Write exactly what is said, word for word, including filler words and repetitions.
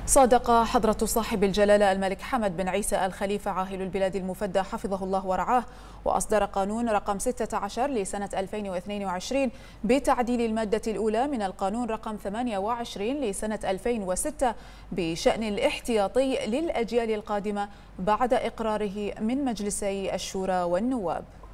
صادق حضرة صاحب الجلالة الملك حمد بن عيسى الخليفة عاهل البلاد المفدى حفظه الله ورعاه، وأصدر قانون رقم ستة عشر لسنة ألفين واثنين وعشرين بتعديل المادة الأولى من القانون رقم ثمانية وعشرين لسنة ألفين وستة بشأن الاحتياطي للأجيال القادمة بعد إقراره من مجلسي الشورى والنواب.